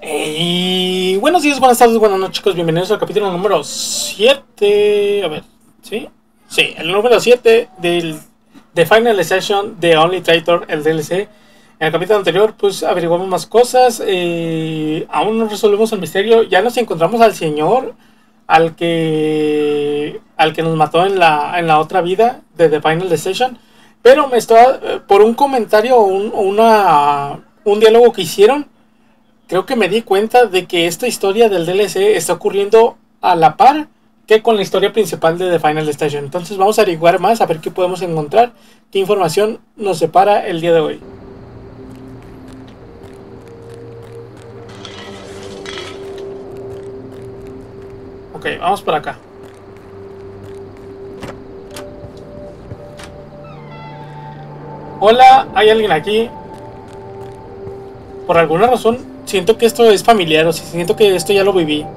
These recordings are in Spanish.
Y buenos días, buenas tardes, buenas noches, chicos. Bienvenidos al capítulo número 7. A ver, ¿sí? Sí, el número 7 de Final Session de Only Traitor, el DLC. En el capítulo anterior, pues averiguamos más cosas. Aún no resolvemos el misterio. Ya nos encontramos al señor al que nos mató en la otra vida de The Final Session. Pero me estaba, por un comentario o un diálogo que hicieron, creo que me di cuenta de que esta historia del DLC está ocurriendo a la par que con la historia principal de The Final Station. Entonces vamos a averiguar más, a ver qué podemos encontrar, qué información nos separa el día de hoy. Ok, vamos por acá. Hola, ¿hay alguien aquí? Por alguna razón siento que esto es familiar, o sea, siento que esto ya lo viví.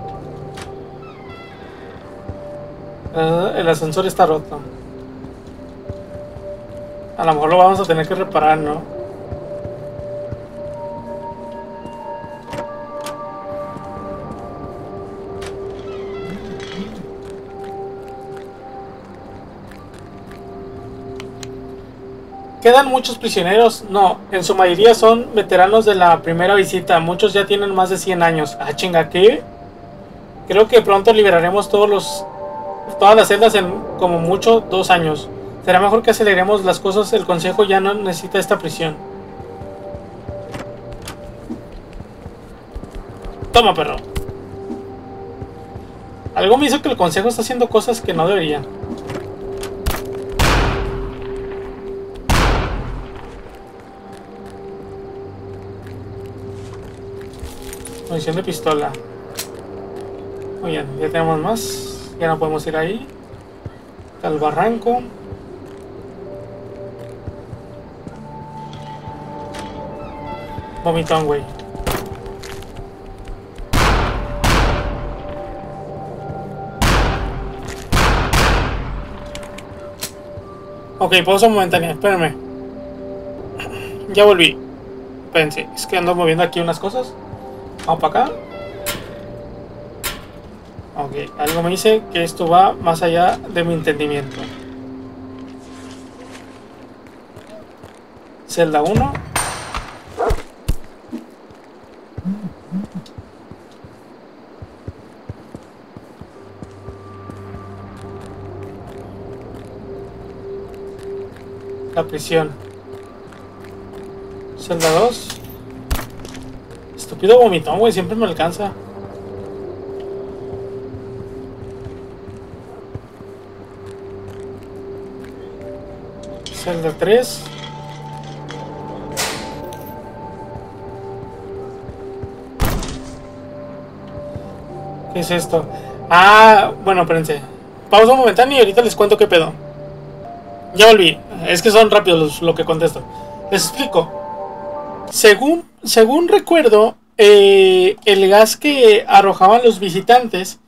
El ascensor está roto. A lo mejor lo vamos a tener que reparar, ¿no? ¿Quedan muchos prisioneros? No, en su mayoría son veteranos de la primera visita. Muchos ya tienen más de 100 años. Ah, chinga, ¿qué? Creo que pronto liberaremos todas las celdas en como mucho 2 años. Será mejor que aceleremos las cosas. El consejo ya no necesita esta prisión. Toma, perro. Algo me hizo que el consejo está haciendo cosas que no debería. Munición de pistola. Muy bien, ya tenemos más. Ya no podemos ir ahí. Al barranco. Vomitón, güey. Ok, pausa momentánea, espérenme. Ya volví. Espérense, es que ando moviendo aquí unas cosas. Vamos para acá. Ok, algo me dice que esto va más allá de mi entendimiento. Celda 1. La prisión. Celda 2. Estúpido vomitón, güey, siempre me alcanza. Celda 3. ¿Qué es esto? Ah, bueno, espérense. Pausa momentánea y ahorita les cuento qué pedo. Ya volví. Es que son rápidos lo que contesto. Les explico. Según recuerdo, el gas que arrojaban los visitantes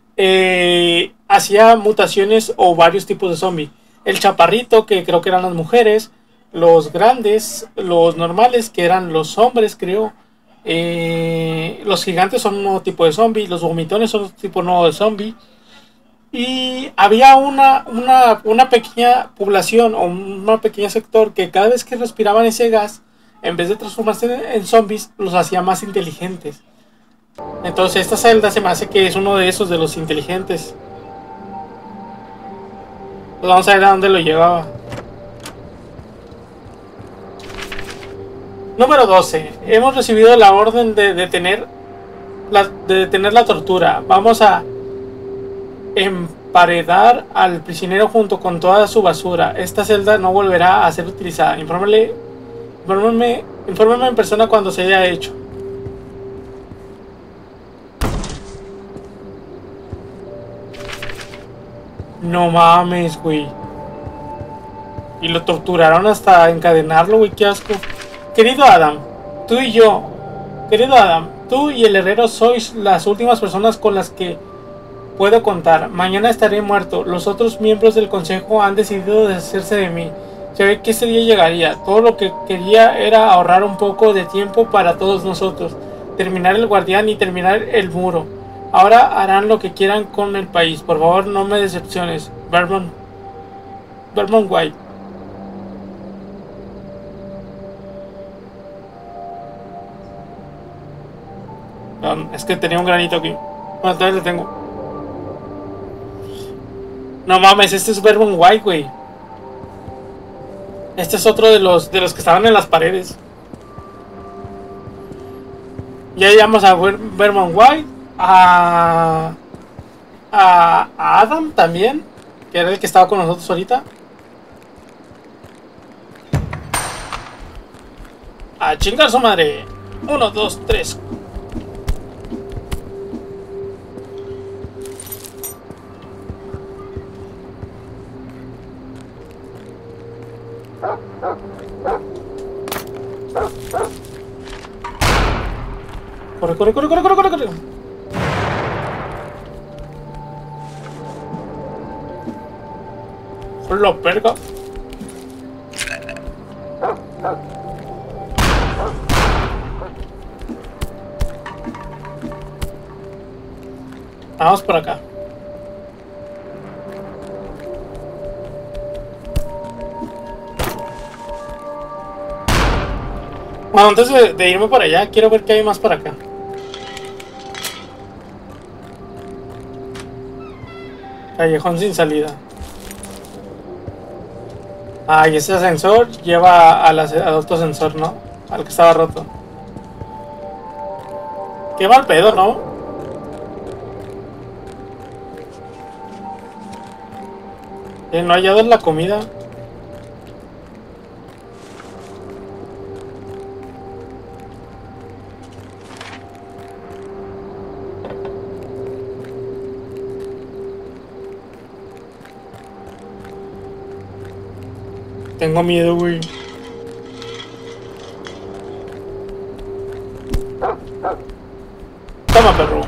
hacía mutaciones o varios tipos de zombie. El chaparrito, que creo que eran las mujeres. Los grandes, los normales, que eran los hombres, creo. Los gigantes son un nuevo tipo de zombie. Los vomitones son otro tipo nuevo de zombie. Y había una pequeña población o un pequeño sector que cada vez que respiraban ese gas, en vez de transformarse en zombies, los hacía más inteligentes. Entonces esta celda se me hace que es uno de esos, de los inteligentes. Pues vamos a ver a dónde lo llevaba. Número 12. Hemos recibido la orden de detener la tortura. Vamos a emparedar al prisionero junto con toda su basura. Esta celda no volverá a ser utilizada. Infórmeme en persona cuando se haya hecho. No mames, güey. Y lo torturaron hasta encadenarlo, güey, qué asco. Querido Adam, tú y el herrero sois las últimas personas con las que puedo contar. Mañana estaré muerto. Los otros miembros del consejo han decidido deshacerse de mí. Se ve que ese día llegaría. Todo lo que quería era ahorrar un poco de tiempo para todos nosotros. terminar el guardián y terminar el muro. Ahora harán lo que quieran con el país. Por favor, no me decepciones. Vermont White. Es que tenía un granito aquí. Bueno, todavía lo tengo. No mames, este es Vermont White, güey. Este es otro de los que estaban en las paredes. Ya llegamos a Vermont White. A Adam también, que era el que estaba con nosotros ahorita. A chingar su madre. 1, 2, 3. Corre, corre, corre, corre, corre, corre, corre. Lo perga. Vamos por acá. Bueno, antes de irme para allá, quiero ver qué hay más para acá. Callejón sin salida. Ah, y ese ascensor lleva al otro ascensor, ¿no? Al que estaba roto. Qué mal pedo, ¿no? No ha hallado la comida. Tengo miedo, güey. Toma, perro.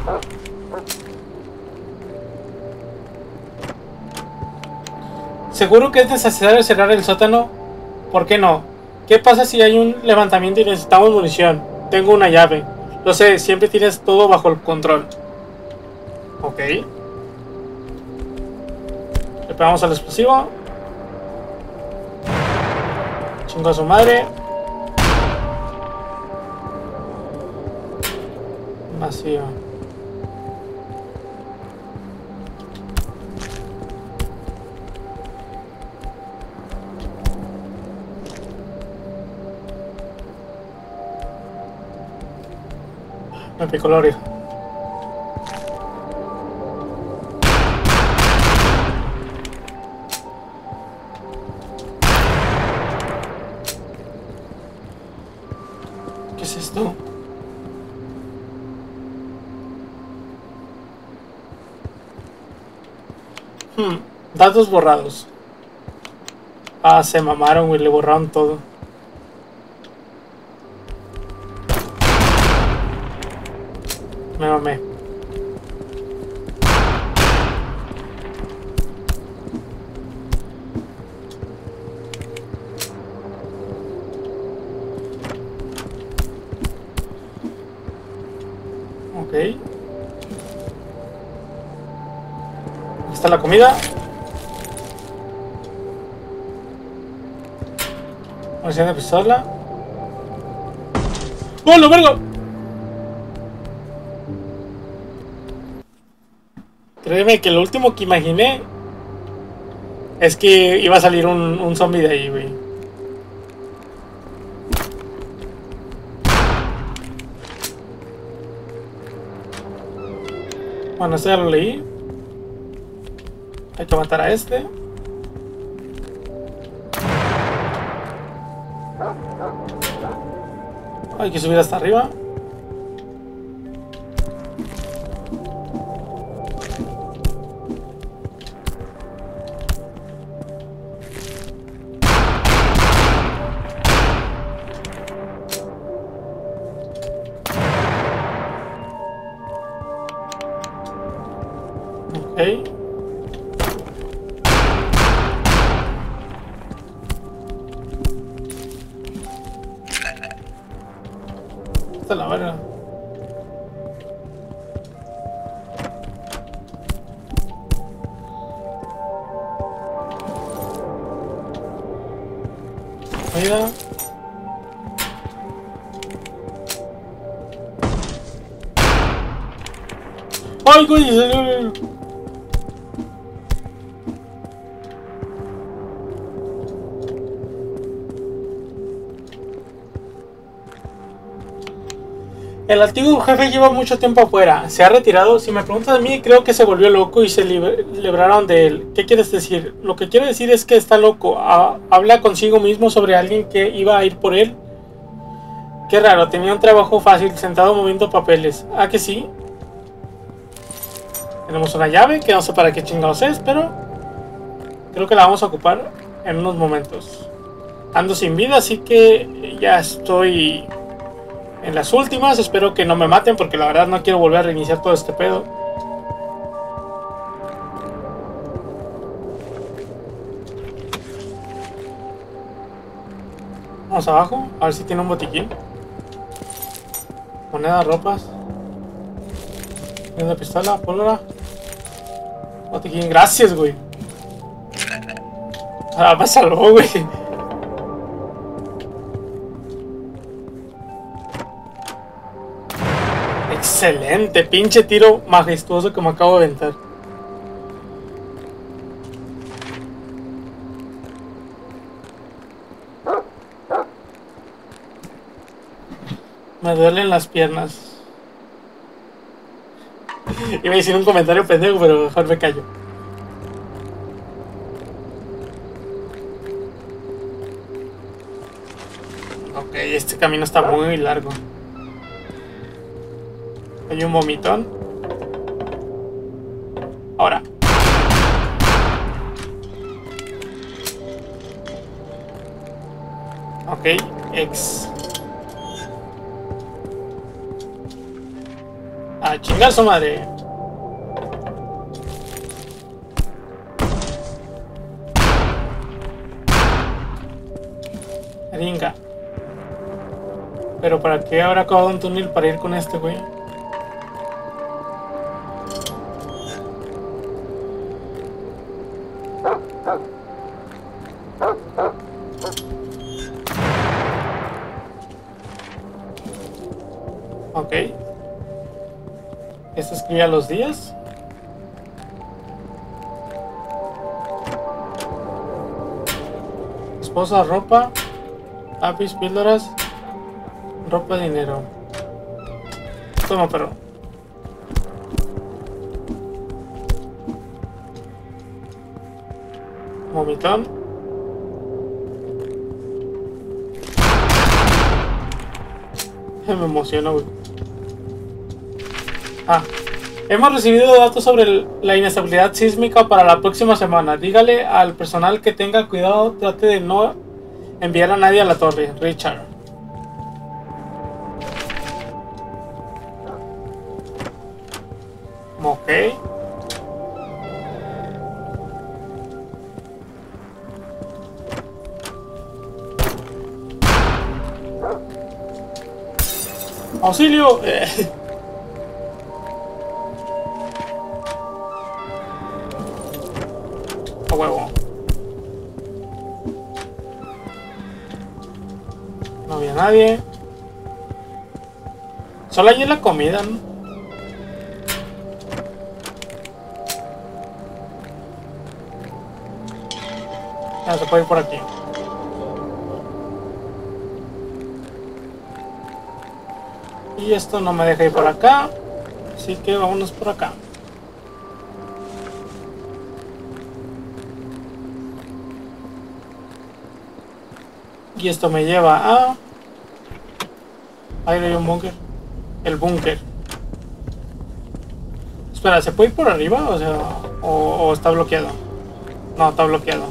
¿Seguro que es necesario cerrar el sótano? ¿Por qué no? ¿Qué pasa si hay un levantamiento y necesitamos munición? Tengo una llave. Lo sé, siempre tienes todo bajo el control. Ok. Le pegamos al explosivo. Chingo a su madre. Vacío. Me picó la oreja. ¿Qué es esto? Datos borrados. Ah, se mamaron, güey, le borraron todo. Me mamé. Ok. Aquí está la comida. Munición de pistola. ¡Oh, lo vergo! Créeme que lo último que imaginé es que iba a salir un zombie de ahí, güey. Bueno, esto ya lo leí. Hay que matar a este. Hay que subir hasta arriba. Ok. Esta es la verga. vida. ¡Ay, güey! El antiguo jefe lleva mucho tiempo afuera. Se ha retirado. Si me preguntas a mí, creo que se volvió loco y se libraron de él. ¿Qué quieres decir? Lo que quiero decir es que está loco. Habla consigo mismo sobre alguien que iba a ir por él. Qué raro, tenía un trabajo fácil, sentado moviendo papeles. ¿Ah, que sí? Tenemos una llave que no sé para qué chingados es, pero creo que la vamos a ocupar en unos momentos. Ando sin vida, así que ya estoy en las últimas. Espero que no me maten, porque la verdad no quiero volver a reiniciar todo este pedo. Vamos abajo, a ver si tiene un botiquín. Moneda, ropas. Una pistola, pólvora. Botiquín, gracias, güey. Ah, me salvó, güey. Excelente, pinche tiro majestuoso que me acabo de aventar. Me duelen las piernas. Iba a decir un comentario pendejo, pero mejor me callo. Ok, este camino está muy largo. Hay un vomitón. Ahora. Ok, X. A chingar su madre. Ringa. Pero ¿para qué habrá acabado un túnel para ir con este güey? Ok. Esto escribía los días. Esposa, ropa, lápiz, píldoras, ropa, dinero. Toma, perro. Vomitón. Me emociono, güey. Ah. Hemos recibido datos sobre la inestabilidad sísmica para la próxima semana. Dígale al personal que tenga cuidado, trate de no enviar a nadie a la torre. Richard. Ok. ¡Auxilio! A huevo. No había nadie. Solo hay en la comida, ¿no? Ya se puede ir por aquí. Y esto no me deja ir por acá. Así que vámonos por acá. Y esto me lleva a... Ahí hay un búnker. El búnker. Espera, ¿se puede ir por arriba? O sea, o está bloqueado. No, está bloqueado.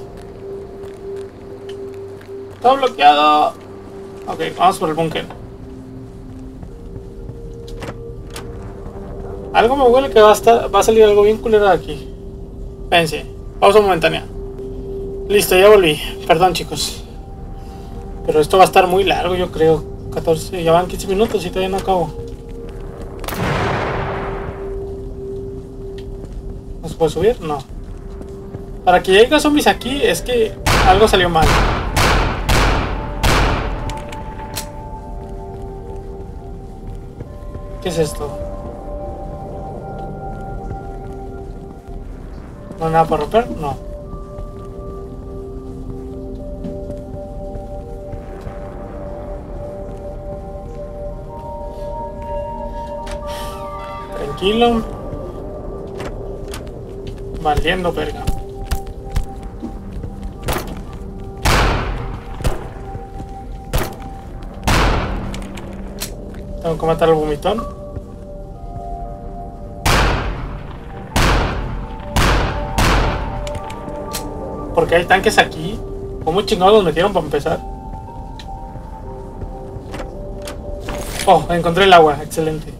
Está bloqueado. Ok, vamos por el búnker. Algo me huele que va a salir algo bien culero de aquí. Espérense, pausa momentánea. Listo, ya volví. Perdón, chicos. Pero esto va a estar muy largo, yo creo. 14, ya van 15 minutos y todavía no acabo. ¿No se puede subir? No. Para que llegue zombies aquí es que algo salió mal. ¿Qué es esto? ¿No hay nada para romper? No. Tranquilo. Valiendo verga. Tengo que matar al vomitón. Porque hay tanques aquí. ¿Cómo chingados los metieron para empezar? Oh, encontré el agua. Excelente.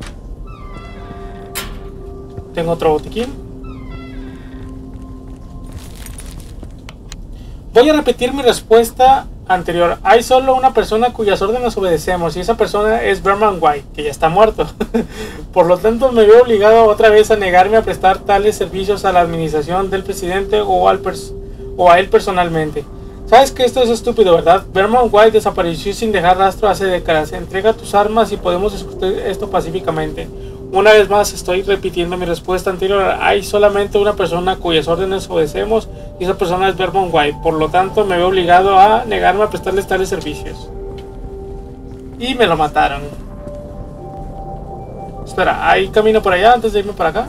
Tengo otro botiquín. Voy a repetir mi respuesta anterior. Hay solo una persona cuyas órdenes obedecemos, y esa persona es Berman White, que ya está muerto. Por lo tanto, me veo obligado otra vez a negarme a prestar tales servicios a la administración del presidente o a él personalmente. Sabes que esto es estúpido, ¿verdad? Berman White desapareció sin dejar rastro hace décadas. Entrega tus armas y podemos discutir esto pacíficamente. Una vez más estoy repitiendo mi respuesta anterior. Hay solamente una persona cuyas órdenes obedecemos, y esa persona es Berman White. Por lo tanto, me veo obligado a negarme a prestarles tales servicios. Y me lo mataron. Espera, ¿hay camino por allá antes de irme para acá?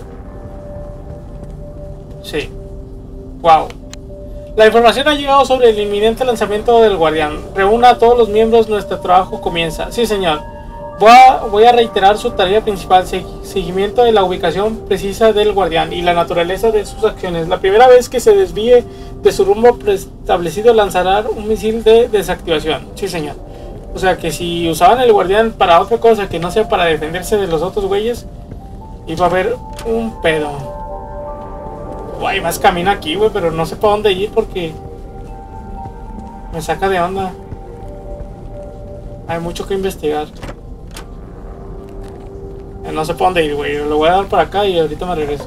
Sí. Wow. La información ha llegado sobre el inminente lanzamiento del Guardián. Reúna a todos los miembros, nuestro trabajo comienza. Sí, señor. Voy a reiterar su tarea principal: seguimiento de la ubicación precisa del Guardián y la naturaleza de sus acciones. La primera vez que se desvíe de su rumbo preestablecido, lanzará un misil de desactivación. Sí, señor. O sea que si usaban el Guardián para otra cosa que no sea para defenderse de los otros güeyes, iba a haber un pedo. Hay más camino aquí, güey, pero no sé para dónde ir porque me saca de onda. Hay mucho que investigar. No sé para dónde ir, güey. Lo voy a dar para acá y ahorita me regreso.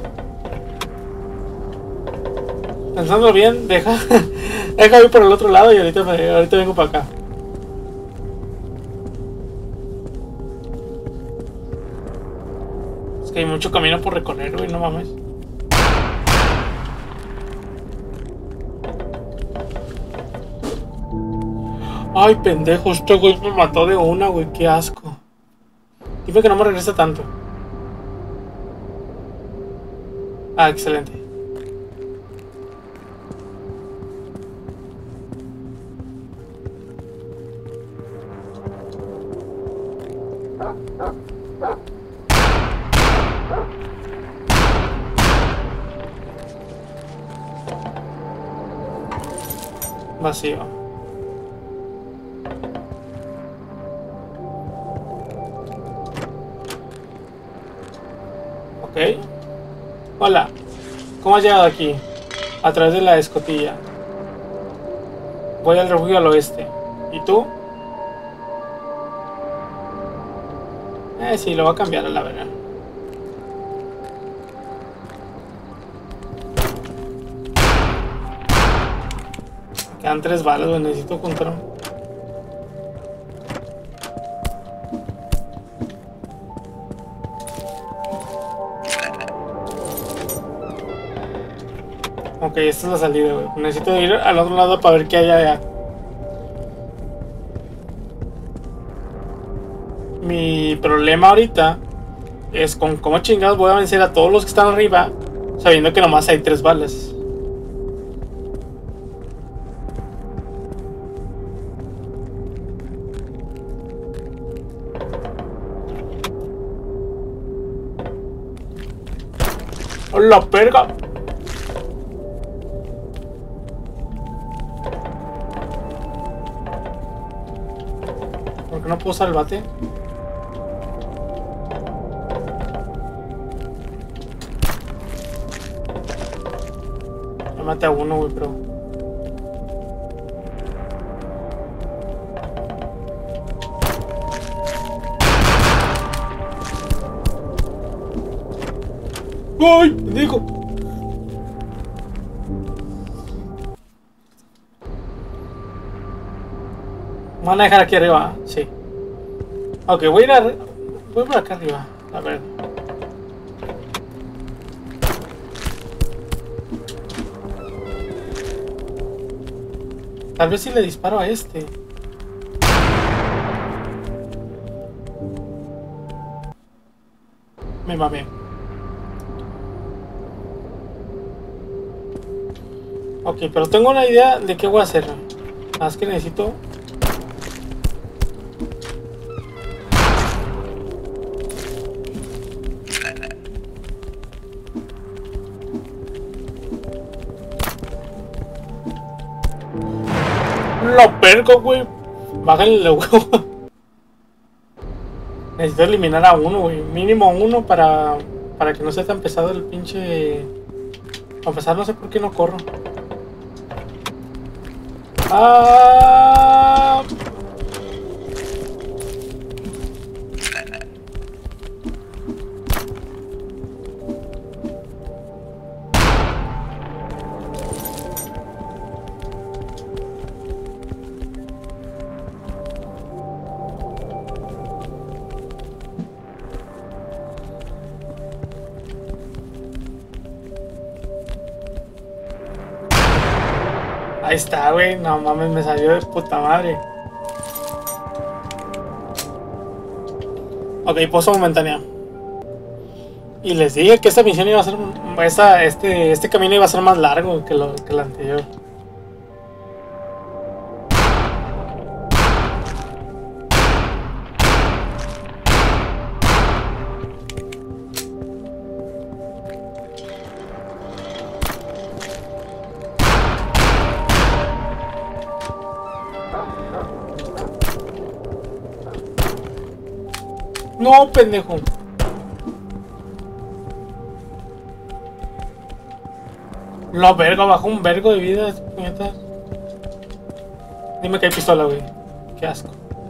Pensándolo bien, deja ir por el otro lado y ahorita vengo para acá. Es que hay mucho camino por recorrer, güey, no mames. Ay, pendejo, este güey me mató de una, güey, qué asco. Dime que no me regresa tanto. Ah, excelente. Vacío. Ok. Hola. ¿Cómo has llegado aquí? A través de la escotilla. Voy al refugio al oeste. ¿Y tú? Sí, lo voy a cambiar a la verdad. Quedan 3 balas, güey. Necesito contar. Ok, esta es la salida, güey. Necesito ir al otro lado para ver qué hay allá. Mi problema ahorita es con cómo chingados voy a vencer a todos los que están arriba, sabiendo que nomás hay 3 balas. ¡Hola, perga! ¿Por qué no puedo usar el bate? Me maté a uno, güey, pero... ¡Ay! ¡Digo! ¿Me van a dejar aquí arriba? Sí. Ok, voy por acá arriba. A ver. Tal vez si le disparo a este. Me mamé. Ok, pero tengo una idea de qué voy a hacer. Más que necesito... Lo perco, güey. Bájale huevo. Necesito eliminar a uno, güey. Mínimo uno para que no sea tan pesado el pinche... A pesar, no sé por qué no corro. Ah... Ahí está, güey. No mames, me salió de puta madre. Ok, pausa momentánea. Y les dije que esta misión iba a ser... Este camino iba a ser más largo que el anterior. No, pendejo. No, verga, bajó un vergo de vida, puñetas. Dime que hay pistola, güey. Qué asco.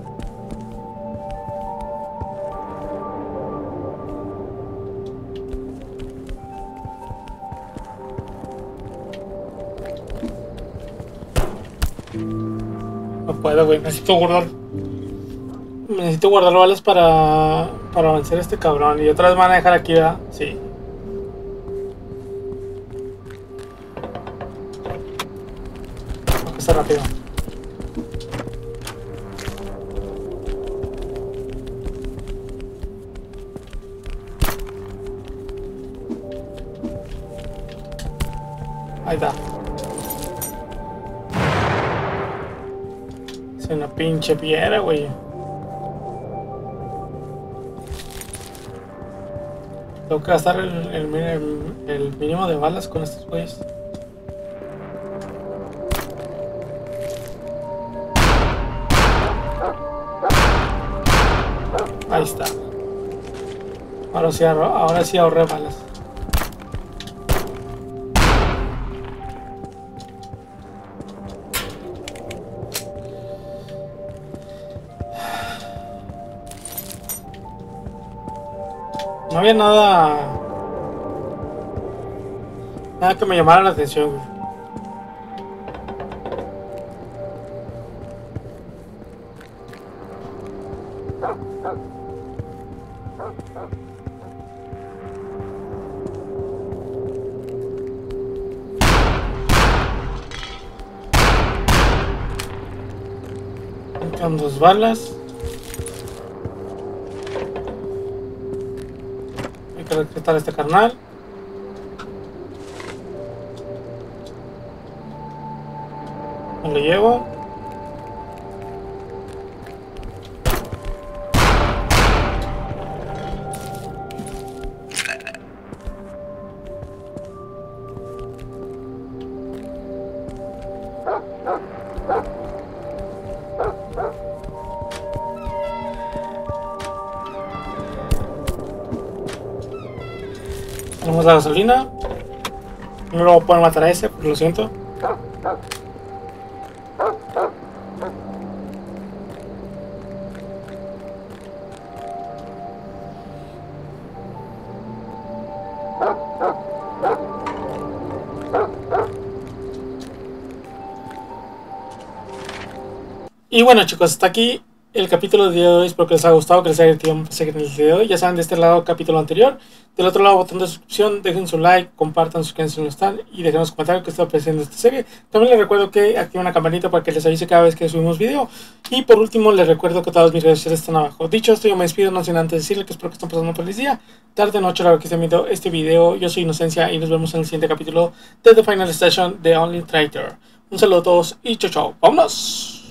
No puedo, güey. Necesito guardar balas para vencer a este cabrón. Y otra vez me van a dejar aquí, ¿verdad? Sí. Tengo que ser rápido. Ahí está. Es una pinche piedra, güey. Tengo que gastar el mínimo de balas con estos güeyes. Ahí está. Ahora sí ahorré balas. No había nada que me llamara la atención, güey. Con 2 balas. Hay que respetar a este carnal. Me lo llevo. Tenemos la gasolina. No lo voy a poder matar a ese, porque lo siento. Y bueno, chicos, hasta aquí el capítulo de hoy. Espero que les haya gustado, que les haya divertido seguir en el video de hoy. Ya saben, de este lado capítulo anterior, del otro lado botón de suscripción. Dejen su like, compartan, suscríbanse si no están y dejen los comentarios que están apreciando esta serie. También les recuerdo que activen la campanita para que les avise cada vez que subimos video. Y por último les recuerdo que todas mis redes sociales están abajo. Dicho esto, yo me despido, no sin antes decirle que espero que estén pasando un feliz día, tarde, noche, a la hora que estén viendo este video. Yo soy Inocencia y nos vemos en el siguiente capítulo de The Final Station de Only Traitor. Un saludo a todos y chao chao. ¡Vámonos!